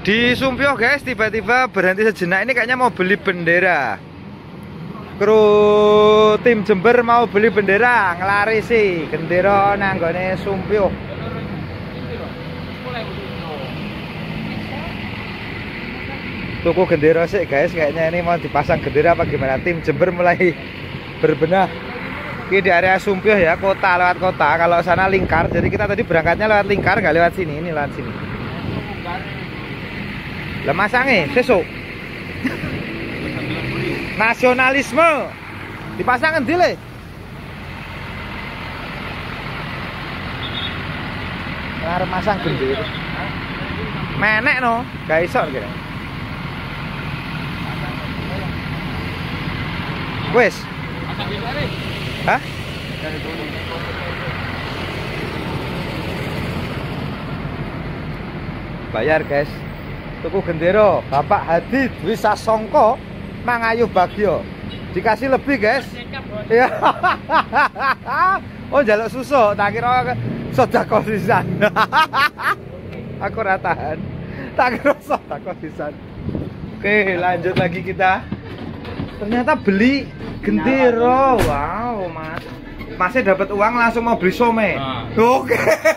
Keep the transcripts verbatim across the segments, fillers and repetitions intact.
Di Sumpyo guys, tiba-tiba berhenti sejenak. Ini kayaknya mau beli bendera. Kru tim Jember mau beli bendera, ngelarisi gendera nanggone Sumpyo. Tuku gendera sih guys, kayaknya ini mau dipasang gendera apa gimana? Tim Jember mulai berbenah. Ini di area Sumpyo ya, kota lewat kota. Kalau sana lingkar, jadi kita tadi berangkatnya lewat lingkar, nggak lewat sini. Ini lewat sini. Lah masangnya sesuk. Nasionalisme dipasang endi le? Arep masang gendera. Menek no, gak iso kira. Wes. Hah? Bayar guys. Tuku gendera Bapak Hadi Dwi Sasongko Mangayu Bagyo. Dikasih lebih guys. Iya. Oh jaluk susu, tak kira sedekah sisan. Aku ora tahan. Tak kira sedekah sisan. Oke, lanjut lagi kita. Ternyata beli gendera. Wow, Mas. Masnya dapat uang langsung mau beli some. Oke.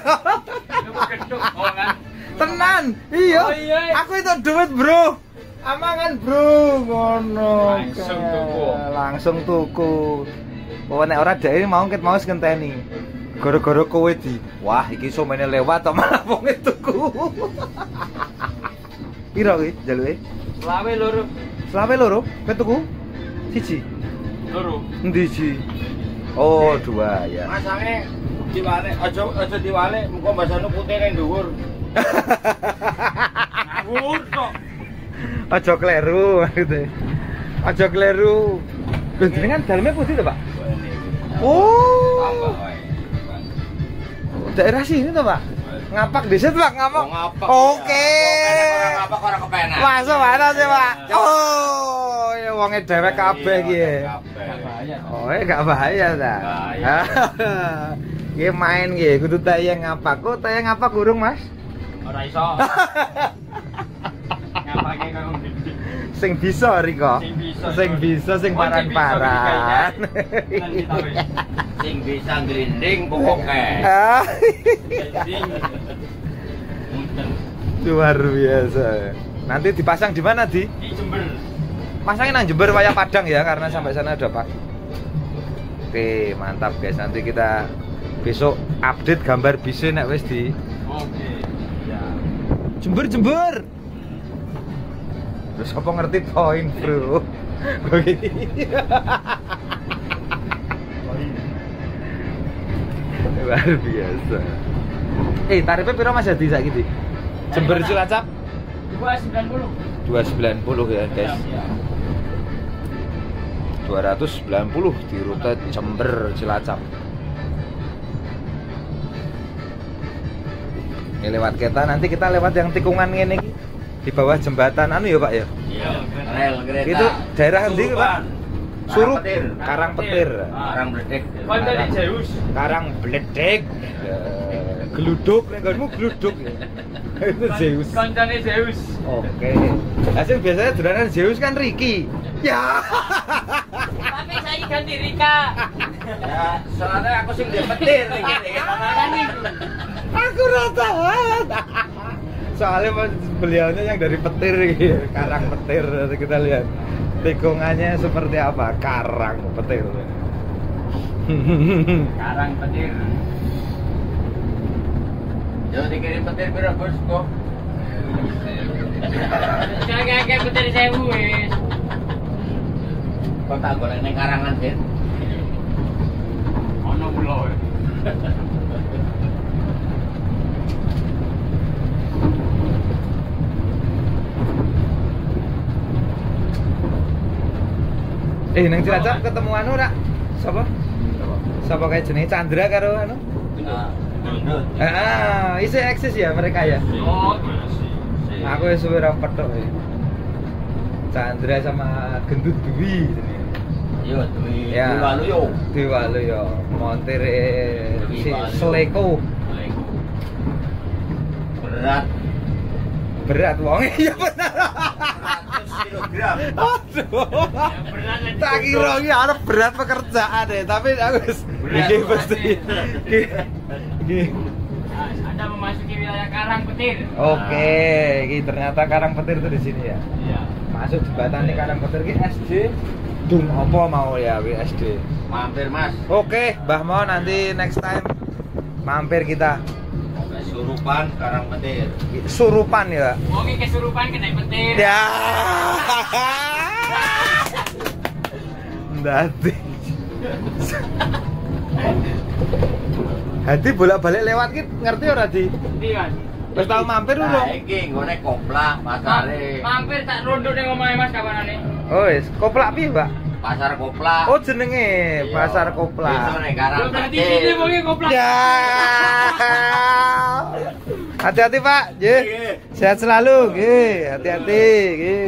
Tenan, iya. Oh, iya. Aku itu duit bro, amangan bro, ngono. Langsung tuku. Langsung tuku. Oh nek ora dhek mau ket mau ngenteni. Gara-gara kowe di, wah iki somene lewat to malah wonge tuku. Piro iki jaluke? Selawe loro. Selawe loro? Ket tuku? Siji. Loro. Endi siji? Oh, dua ya. Masange diwale, aja aja diwale, muga basane putih ning dhuwur. Ngawur kok. Aja kleru maksudnya. Aja kleru. Lho jenengan daleme putih to, Pak? Oh. Daerah sini to, Pak? Ngapak dhisik, Pak, ngapak. Oh, ngapak. Oke. Ora ngapak ora kepenak. Masuk mana sih, Pak? Oh, ya wonge dhewek kabeh iki. Oh, ya gak bahaya ta. Nggih main nggih, kudu tayang ngapak. Kok tayang ngapak urung, Mas? Ora iso. Ngapake kang ndi? Sing bisa Riko. Sing bisa. Sing bisa sing paran-paran. Sing bisa glinding pokoke. Luar biasa. Nanti dipasang di mana, Di? Di Jember. Pasangin nang Jember Wayah Padang ya, karena sampai sana ada Pak. Oke, mantap guys. Nanti kita besok update gambar bisa nek wis di. Oke. Jember Jember. Terus apa ngerti poin, Bro? Luar biasa. Eh, tarifnya piro Mas Hadi saiki? Jember Cilacap dua ratus sembilan puluh. dua ratus sembilan puluh ya, guys. dua ratus sembilan puluh di rute Jember Cilacap. Ini lewat kita, nanti kita lewat yang tikungan ini di bawah jembatan anu ya Pak ya? Iya, rel kereta. Itu daerah endi Pak? Suruh Karang Petir. Karang Bledek. Karang Zeus. Karang Bledek. Geluduk, nggonmu geluduk ya. Itu Zeus. Kancane Zeus. Oke. Hasil biasanya dolanan Zeus kan Ricky. Ya. Tapi saya ganti Rika. Ya, soalnya aku sing ndek petir iki. Aku ora tahan. Soalnya beliaunya yang dari petir gitu, karang petir. Nanti kita lihat tikungannya seperti apa, karang petir. Karang petir. Yo dikirim petir piro bosku? Jangan petir sewu wis. Kok tak golek ning karangan, Dit? Ono mulo. Eh nang Cilacap ketemu anu ora? Sapa? Sapa kayak jenenge Chandra karo anu? Ah, isi eksis ya mereka ya? Oh, aku wis suwe ra petok ya. Chandra sama Gendut Dwi. Yo, Dwi. Ya. Dwi Walu yo. Dwi Walu yo. Montir si Seleko. Berat. berat wong. Iya bener. seratus kilogram. Aduh. Yang berat lagi Tak kira iki arep berat pekerjaan deh, tapi aku wis iki pasti. Iki. Anda memasuki wilayah Karangpetir. Oke, iki ternyata Karangpetir tuh di sini ya. Iya. Masuk jembatan nih Karangpetir iki S D. Dung apa mau ya W S D. Mampir Mas. Oke, Mbah Mo nanti next time mampir kita. Kesurupan Karangpetir. Surupan ya. Wong iki kesurupan kena petir. Ya. Ndati. Hati bolak-balik lewat ki ngerti ora di? Ndi Mas? Wis tau mampir Nah, urung? iki nggone koplak pasare. Mampir tak rondo ning omahe Mas kawanane. Oh wis, koplak piye, Mbak? Pasar koplak. Oh jenenge Iya. Pasar Itu Koplak. ning Yo berarti Karangpetir. sini wong iki goblok. Ya. Hati-hati, Pak. Nggih. Nggih. Sehat selalu, nggih. Hati-hati, nggih.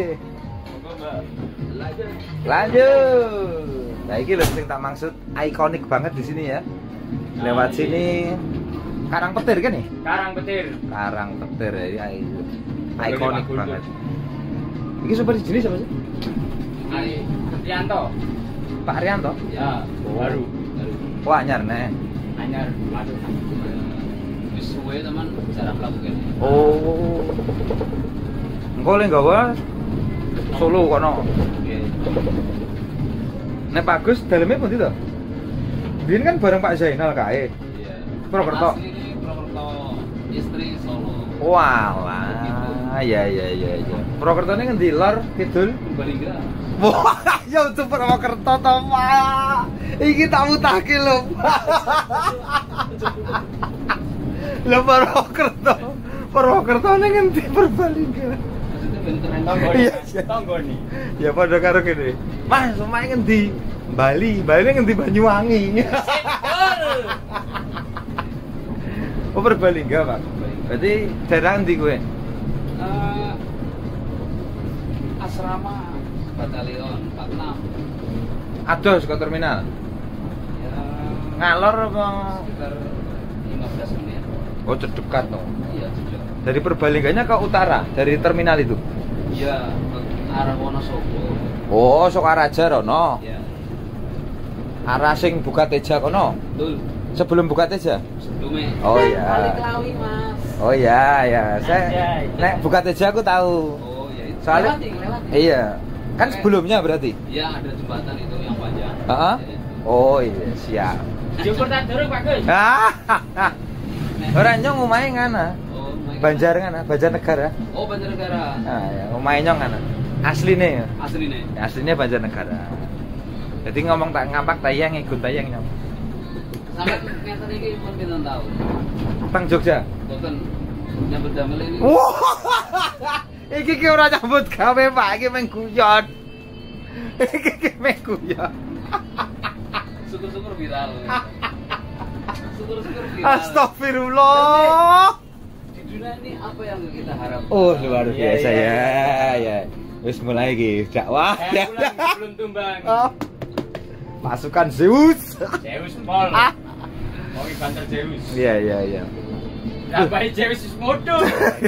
Lanjut. Nah, iki lho sing tak maksud ikonik banget di sini ya. Lewat sini Karangpetir kan nih? Karangpetir. Karangpetir ya, ikonik banget. Iki super jenis apa sih? Ari Trianto. Pak Arianto? Ya, baru. Baru. Wah, anyar nih. Anyar masuk. Wis suwe teman cara mlakukan. Oh. Engko le nggawa Solo kono. Nggih. Nek Pak Gus daleme pundi to? Biyen kan bareng Pak Zainal kae. Iya. Purwokerto. Asli ini Purwokerto, istri Solo. Walah, ya ya ya ya. Purwokertone ngendi lor kidul? Purbalingga. Wah, ya untuk Purwokerto to, Pak. Iki tak mutake lho. Lho Purwokerto. Purwokertone ngendi Purbalingga? Maksudnya benturan Iya, tonggo. iya. Tonggo nih. Ya padha karo kene. Mas, omahe ngendi? Bali, Bali ngendi Banyuwangi. Oh, Purbalingga, Pak. Berarti daerah endi kowe? Eh, asrama batalion empat puluh enam. Ados ke terminal. Ya, Ngalor apa? sekitar lima belas menit. Oh, dekat dong. Iya, sejauh. Dari Purbalingganya ke utara, dari terminal itu. Iya, ke arah Wonosobo. Oh, Sokaraja rono. Iya, Arah sing Buka Teja kono. betul. Sebelum Buka Teja. Sedume. Oh iya. Baliklawi Mas. Oh iya, ya. Saya Anjay. nek Buka Teja aku tahu. Oh, ya itu. Soalnya Lewat, lewat. iya. Kan sebelumnya berarti. Iya, ada jembatan itu yang panjang. Heeh. Ya, itu. Oh iya, siap. Jemput tak durung Pak Gus. Ah. Ora nyong omahe ngana. Oh, my God. Banjar ngana, Banjarnegara. Oh, Banjarnegara. Nah, ya, omahe nyong ngana. Asline ya. Asli nih. Aslinya Banjarnegara. Jadi ngomong tak ngapak tayang ikut tayang nyong. Sampai ngeten iki pun pinten tahun. Bang Jogja. Boten nyambut damel ini. Wah. Iki ki ora nyambut gawe, Pak. Iki meng guyon. Iki ki meng guyon. Syukur-syukur viral. Syukur-syukur viral. Astagfirullah. Di dunia ini apa yang kita harapkan? Oh, luar Iya, biasa iya, ya. iya. Ya. Wis mulai iki dakwah. Saya pulang sebelum tumbang. Oh. Pasukan Zeus. Zeus Pol. Ah. Mau banter Zeus. Iya, iya, iya. Lah bae Zeus wis modo.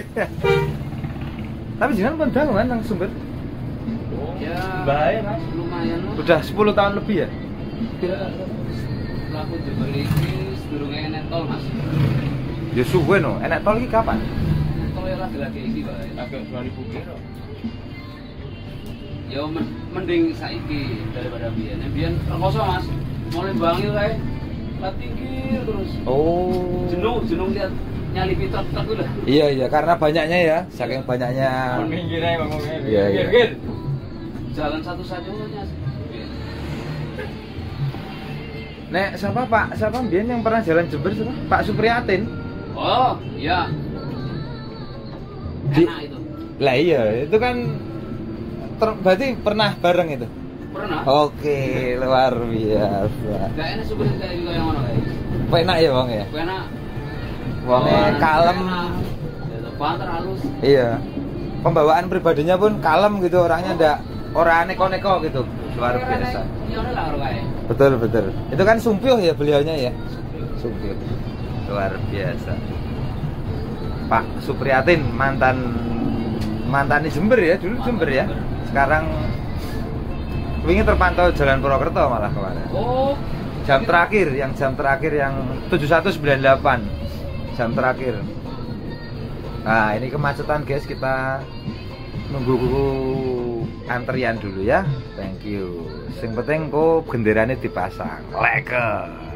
Tapi jenengan pun tahu kan nang Sumber? Ya, Baik, Mas. lumayan Mas. Udah sepuluh tahun lebih ya? Ya. Laku Jember iki sedurunge enek tol Mas. Ya suwe no. Enak tol iki kapan? Tol ya lagi-lagi iki bae. Agak dua ribu kilo. Ya men- mending saiki daripada biyen. Nek biyen rekoso Mas. Mulai bangil kae. Lah tinggi terus. Oh. Jenuh, jenuh lihat nyalipi truk-truk itu lah. Iya, iya, karena banyaknya ya, saking banyaknya. Kon minggir ae ngomongnya. Iya, iya. Minggir. Jalan satu-satunya sih. Nek siapa Pak? Siapa mbiyen yang pernah jalan Jember siapa? Pak Supriyatin. Oh, iya. Di- Enak itu. Lah iya, itu kan ter- berarti pernah bareng itu. Pernah? Oke, luar biasa. Gak enak supir kayak juga yang mana guys. Penak ya, Bang ya? Enak. Wongnya kalem. Ya, banter halus. Iya. Pembawaan pribadinya pun kalem gitu, orangnya ndak ora neko-neko gitu. Luar biasa. Iya udah lah orang kayak. Betul, betul. Itu kan sumpih ya beliaunya ya. Sumpih. Luar biasa. Pak Supriyatin mantan Mantani Jember ya, dulu Jember ya. Sekarang wingi terpantau Jalan Purwokerto malah kemarin. Oh, Jam terakhir, yang jam terakhir yang tujuh satu sembilan delapan. Jam terakhir. Nah, ini kemacetan guys, kita nunggu antrian dulu ya. Thank you. Sing penting kok benderane dipasang. Leke.